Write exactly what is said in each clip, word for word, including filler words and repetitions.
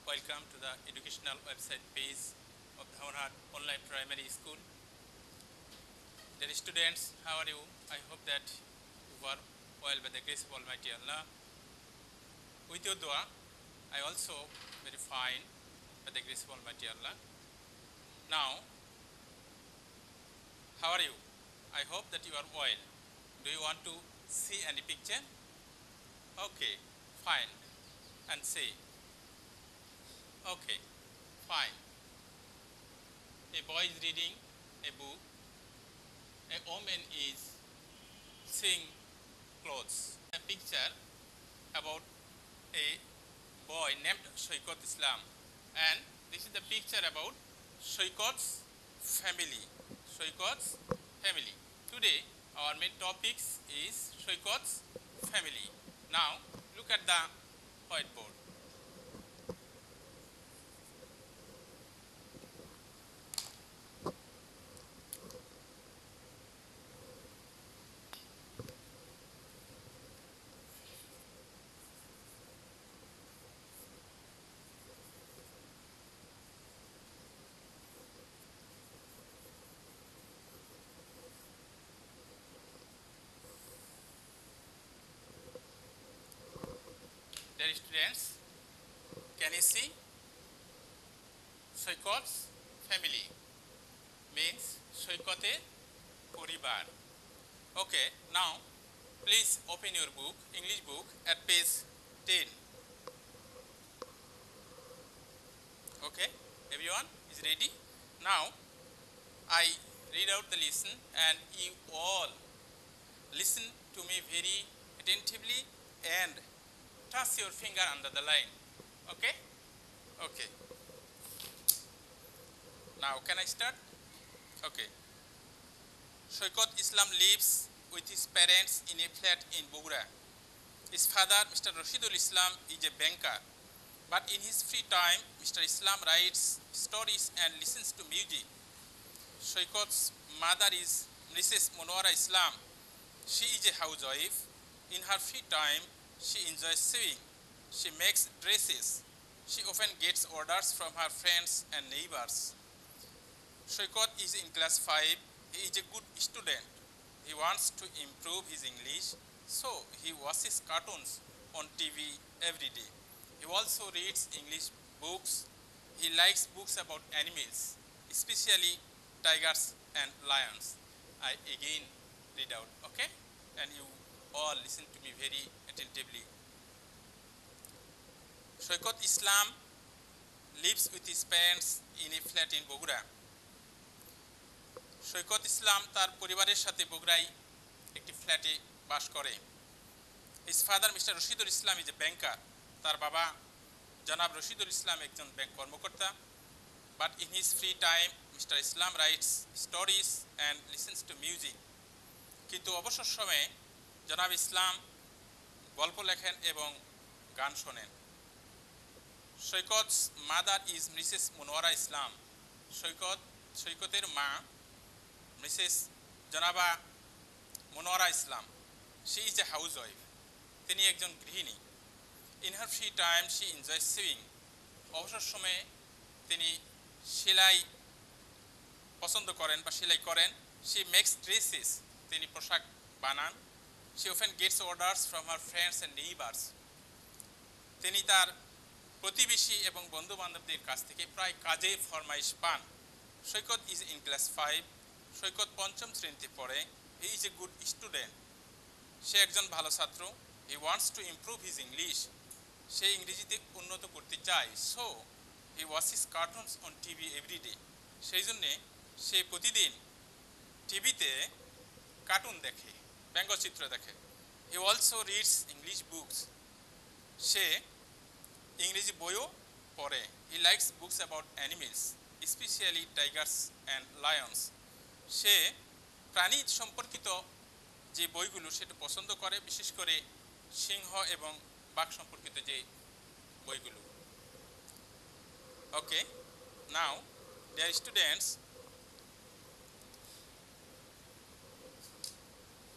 welcome to the educational website page of Dhaunhat Online Primary School. Dear students, how are you? I hope that you are well by the grace of Almighty Allah. With your dua, I also very fine by the grace of Almighty Allah. Now, how are you? I hope that you are well. Do you want to see any picture? Okay, fine. And say, okay, fine. A boy is reading a book. A woman is sewing clothes. A picture about a boy named Saikot Islam, and this is the picture about Saikot's family. Saikot's family. Today our main topics is Saikot's family. Now look at the whiteboard. Dear students, can you see? Saikot's family means Saikote Poribar. Okay, now please open your book, English book, at page ten. Okay, everyone is ready? Now I read out the lesson and you all listen to me very attentively and touch your finger under the line. Okay? Okay. Now can I start? Okay. Saikot Islam lives with his parents in a flat in Bogura. His father, Mister Rashidul Islam, is a banker. But in his free time, Mister Islam writes stories and listens to music. Saikot's mother is Missus Monwara Islam. She is a housewife. In her free time, she enjoys sewing. She makes dresses. She often gets orders from her friends and neighbors. Saikot is in class five. He is a good student. He wants to improve his English, so he watches cartoons on T V every day. He also reads English books. He likes books about animals, especially tigers and lions. I again read out, okay? And you all listen to me very attentively. Saikot Islam lives with his parents in a flat in Bogura. Saikot Islam তার পরিবারের সাথে বগুড়ায় একটি ফ্ল্যাটে বাস করে। His father Mister Rashidul Islam is a banker. তার বাবা জনাব রশিদুল ইসলাম একজন ব্যাংক কর্মকর্তা। But in his free time, Mister Islam writes stories and listens to music. কিন্তু অবসর সময়ে জনাব ইসলাম গল্প লেখেন এবং গান শোনেন। Saikot's mother is Missus Monwara Islam. Saikot সৈকতের মা মিসেস জনাবা মনোয়ারা ইসলাম। She is a housewife. তিনি একজন গৃহিণী। In her free time, she enjoys sewing. অবসর সময়ে তিনি সেলাই পছন্দ করেন বা সেলাই করেন। She makes dresses. তিনি পোশাক বানান। She often gets orders from her friends and neighbors. তিনি তার প্রতিবেশী এবং বন্ধু বান্ধবদের কাছ থেকে প্রায় কাজে ফরমাইশ পান। Saikot is in class five. Saikot পঞ্চম শ্রেণীতে পড়ে। He is a good student. সে একজন ভালো ছাত্র। He wants to improve his English. সে ইংরেজিতে উন্নত করতে চায়। So he watches cartoons on T V every day. সেই জন্যে সে প্রতিদিন টিভিতে কার্টুন দেখে, ব্যঙ্গচিত্র দেখে। He also reads English books. সে ইংরেজি বইও পড়ে। He likes books about animals, especially tigers and lions. সে প্রাণী সম্পর্কিত যে বইগুলো সেটা পছন্দ করে, বিশেষ করে সিংহ এবং বাঘ সম্পর্কিত যে বইগুলো। Okay, now dear students,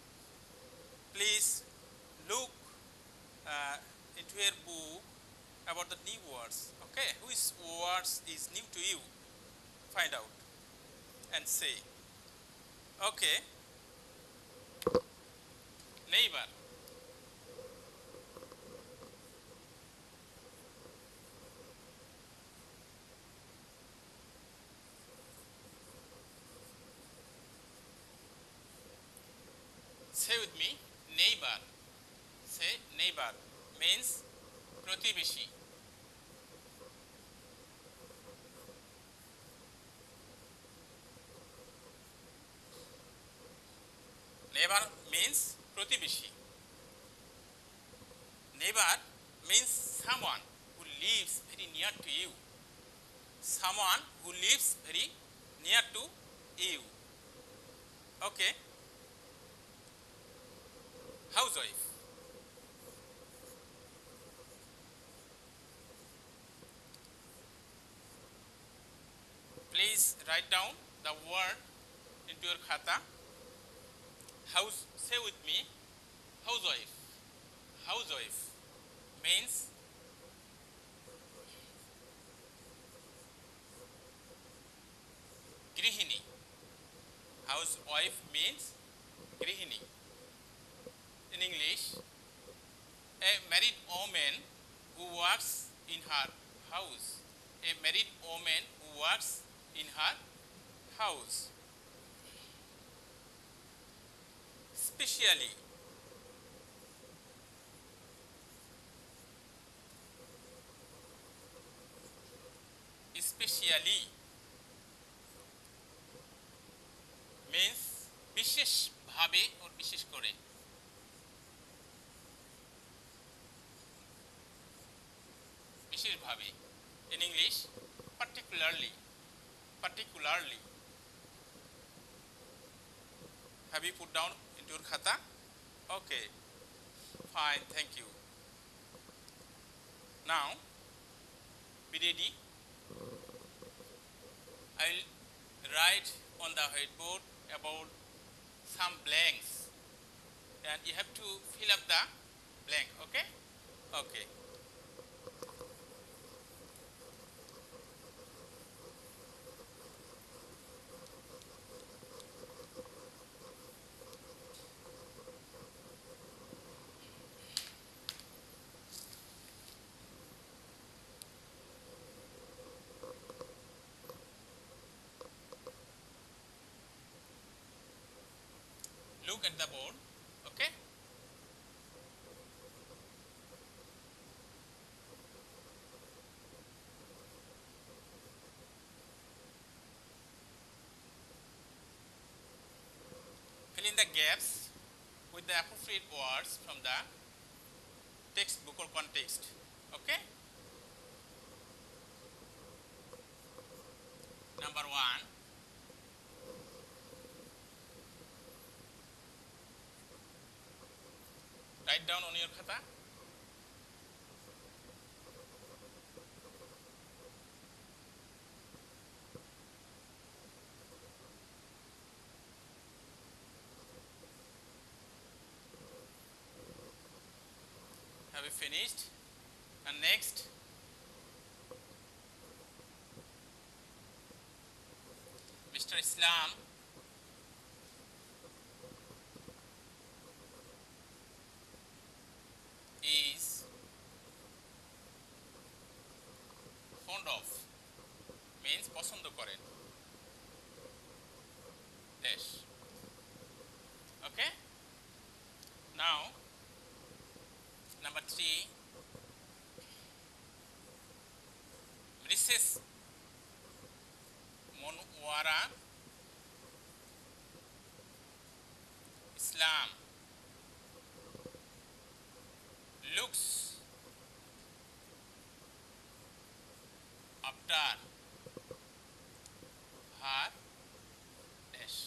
please look uh, into your book about the new words. Okay, which words is new to you? Find out and say. Okay, neighbor. Say with me, neighbor. Say neighbor means প্রতিবেশী. Neighbor means প্রতিবেশী. Neighbor means someone who lives very near to you. Someone who lives very near to you. Okay. Housewife. Please write down the word into your khata. House, say with me, housewife. Housewife means grihini. Housewife means grihini. In English, a married woman who works in her house. A married woman who works in her house. Specially. Specially means বিশেষ ভাবে or বিশেষ করে. বিশেষ ভাবে. In English, particularly. Particularly. Have you put down into your khata? Okay. Fine, thank you. Now, be ready. I will write on the whiteboard about some blanks and you have to fill up the blank. Okay? Okay. Look at the board, okay? Fill in the gaps with the appropriate words from the textbook or context, okay? Number one. Write down on your khata. Have you finished? And next, Mister Islam is fond of means পছন্দ করেন dash. Okay? Now, number three, Missus Monwara Islam looks after her dash.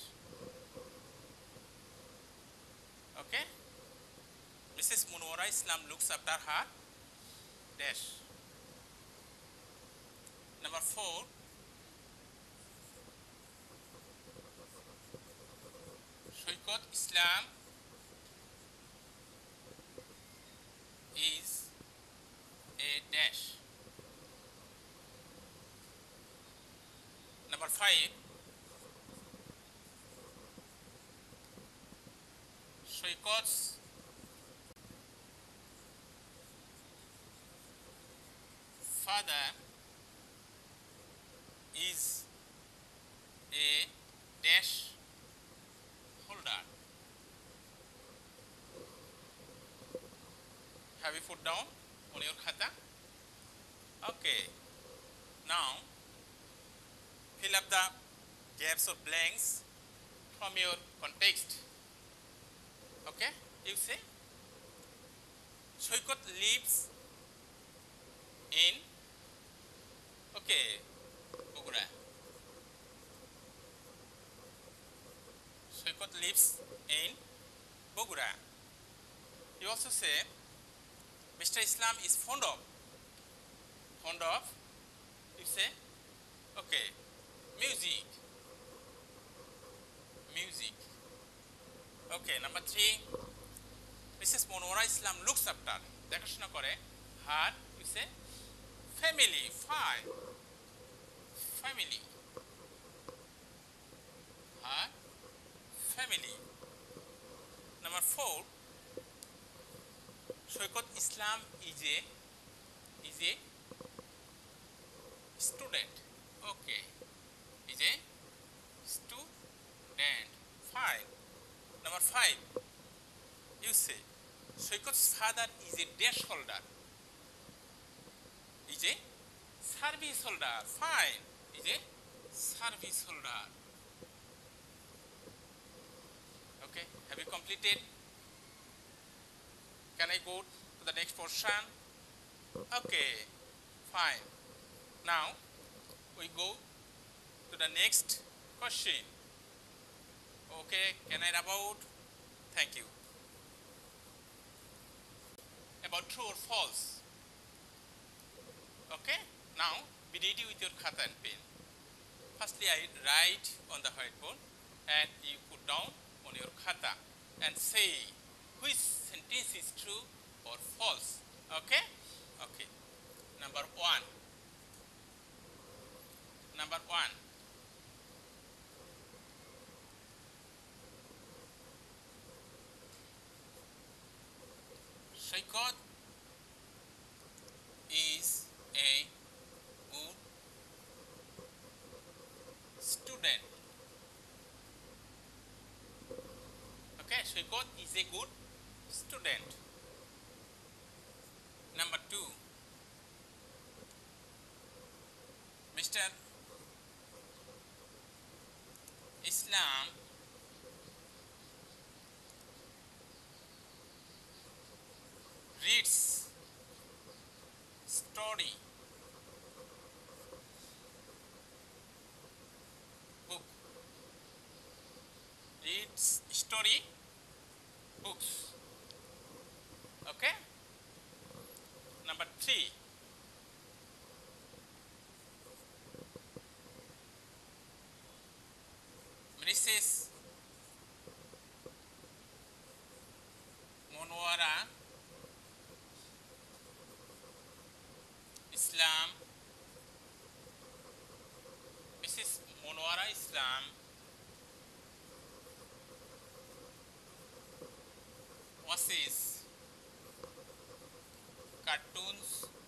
Okay? Missus Munwara Islam looks after her dash. Number four, Saikot Islam is a dash. five, Saikot's father is a dash holder. Have you put down on your khata? Okay. Now fill up the gaps or blanks from your context. Okay? You say Saikot lives in, okay, Bogura. Saikot lives in Bogura. You also say Mister Islam is fond of, fond of, you say, okay, music, music. Okay, number three, Missus Monora Islam looks after, দেখাশোনা করে, her, you say, family, fine, family, her family. Number four, Saikot Islam is a, is a student. Okay, is a student. Fine. Number five, you say Saikot's father is a dash holder. Is a service holder. Fine. Is a service holder. Okay, have you completed? Can I go to the next portion? Okay, fine. Now we go to the next question. Okay, can I about? Thank you. About true or false. Okay, now be ready with your khata and pen. Firstly, I write on the whiteboard and you put down on your khata and say which sentence is true or false. Okay? Okay. Number one. Number one. Saikot is a good student. Okay, Saikot is a good student. Number two, Mister Islam reads story book. Reads story books. Okay? Number three, Missus Monwara Islam, Missus Monwara Islam watches cartoons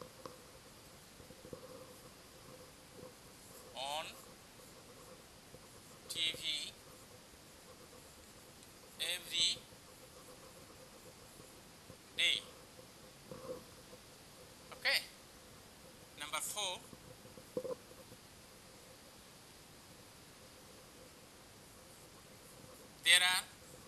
on T V every day. Okay. Number four, there are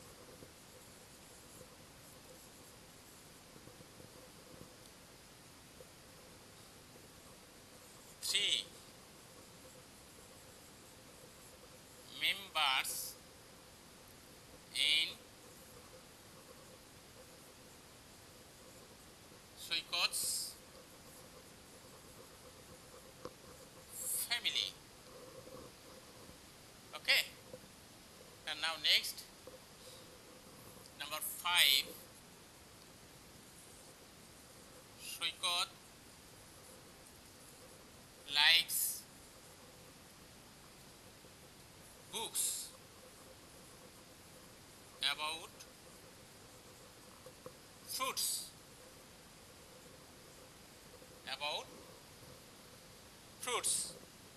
three members in Saikot's family. Okay. And now next, number five, Saikot likes fruits. About fruits.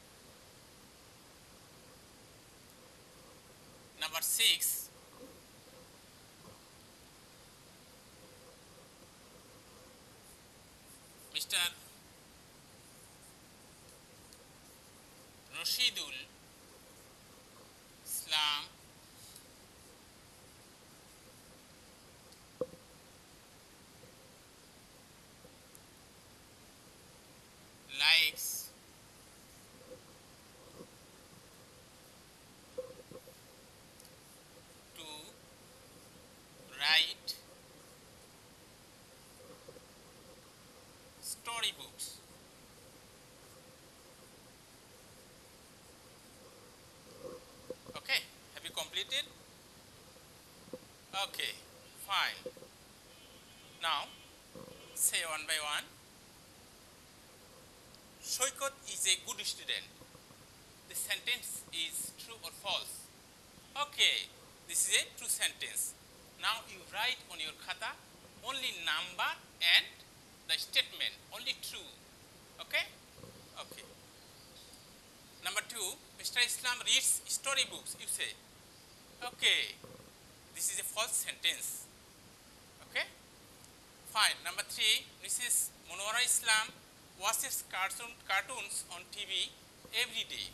Number six, Mister Rashidul Islam likes to write storybooks. Okay, have you completed? Okay, fine. Now, say one by one. Saikot is a good student. The sentence is true or false? Okay, this is a true sentence. Now you write on your khata only number and the statement, only true. Okay? Okay. Number two, Mister Islam reads storybooks. You say, okay, this is a false sentence. Okay? Fine. Number three, Missus Munawara Islam watches cartoon, cartoons on T V every day.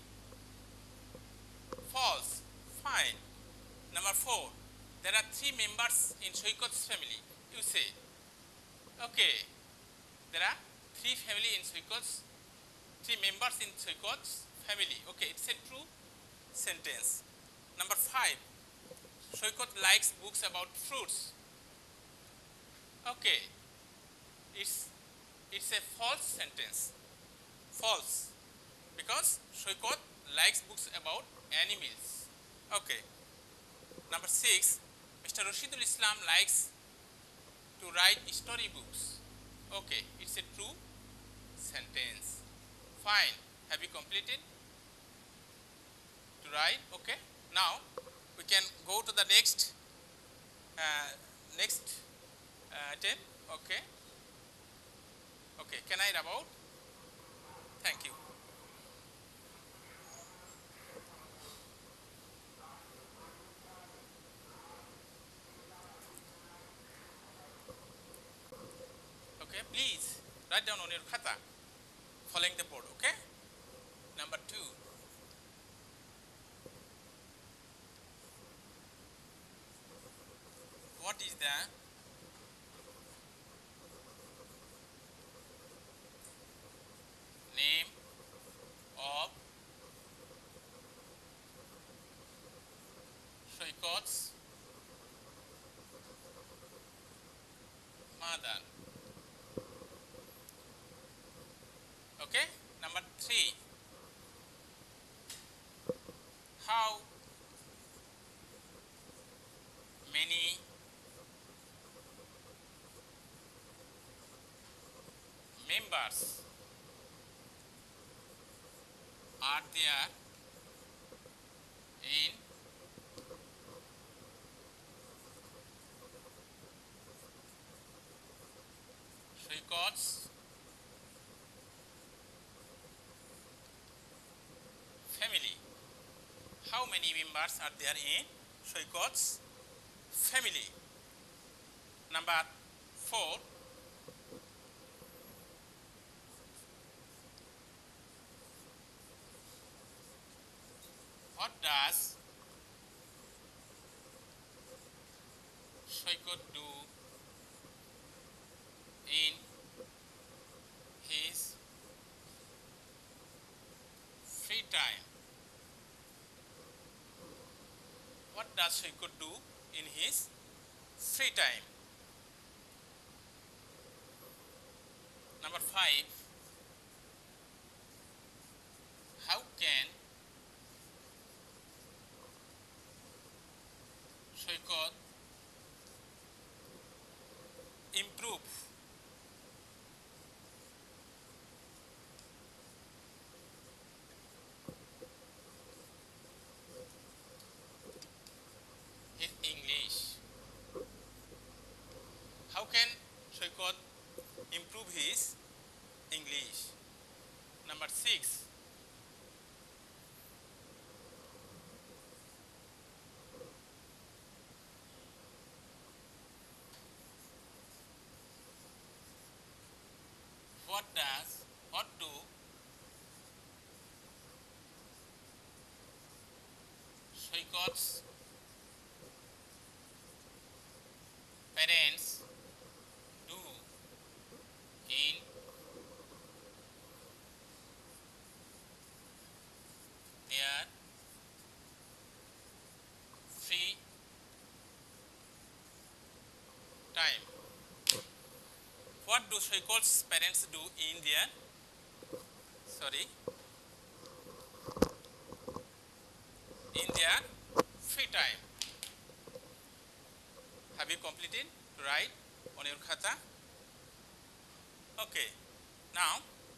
False. Fine. Number four, there are three members in Saikot's family. You say, okay, there are three family in Saikot's, three members in Saikot's family. Okay, it's a true sentence. Number five, Saikot likes books about fruits. Okay, it's it's a false sentence. False, because Saikot likes books about animals. Okay. Number six, Mister Rashidul Islam likes to write storybooks. Okay, it's a true sentence. Fine. Have you completed to write? Okay. Now we can go to the next uh, next uh, item. Okay. Okay. Can I read about? Thank you. Okay. Please write down on your khata, following the board. Okay. Number two. What is the name of Saikot's mother? Okay. Number three. How many members are there in Saikot's family? How many members are there in Saikot's family? Number four. What does Saikot do in his free time? What does Saikot do in his free time? Number five. How can Saikot improve his English? How can what does what do Saikot's parents do in their free time? What do Saikot's parents do in their sorry in their free time? Have you completed to write on your khata? Okay. Now,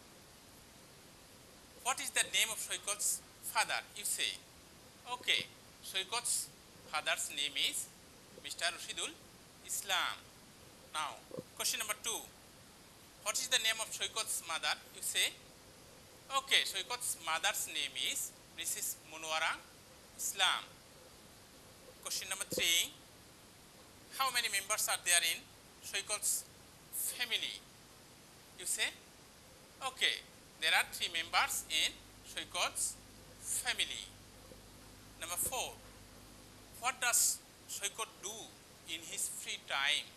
what is the name of Saikot's father? You say. Okay. Saikot's father's name is Mister Rashidul Islam. Now, question number two. What is the name of Saikot's mother? You say. Okay. Saikot's mother's name is Missus Munwara Islam. Question number three. How many members are there in Saikot's family? You say. Okay. There are three members in Saikot's family. Number four. What does Saikot do in his free time?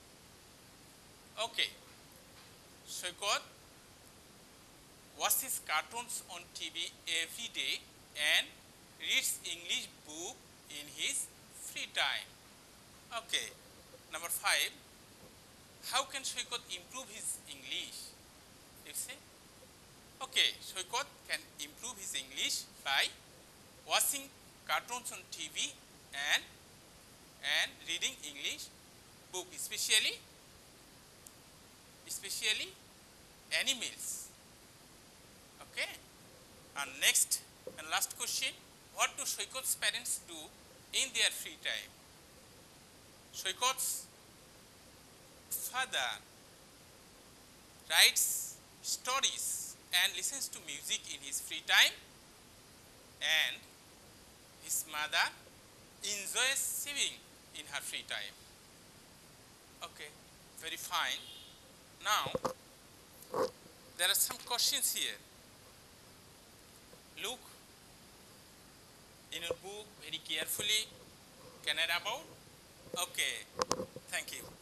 Okay. Saikot watches cartoons on T V every day and reads English book in his free time. Okay. Number five. How can Saikot improve his English? You say. Okay. Saikot can improve his English by watching cartoons on T V and and reading English book, especially especially animals. Okay. And next and last question. What do Saikot's parents do in their free time? Saikot's father writes stories and listens to music in his free time, and his mother enjoys sewing in her free time. Okay, very fine. Now, there are some questions here. Look in your book very carefully. Can I wrap out? Okay, thank you.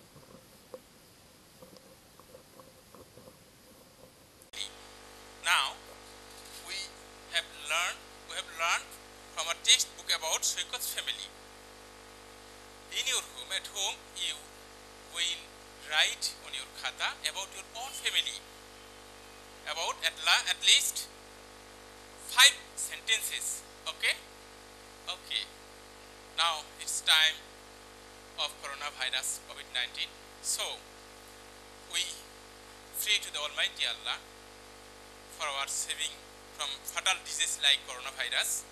Now, we have learned we have learned from a textbook about Saikot's family. In your home, at home, you will write on your khata about your own family, about at, la, at least five sentences. Okay? Okay. Now it's time of coronavirus COVID nineteen. So we pray to the Almighty Allah for our saving from fatal disease like coronavirus.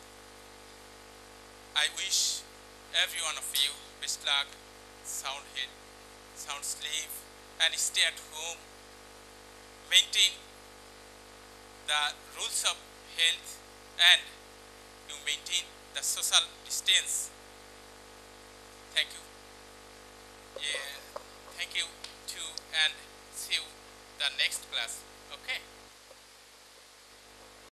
I wish every one of you best luck, sound health, sound sleep, and stay at home. Maintain the rules of health and you maintain the social distance. Thank you.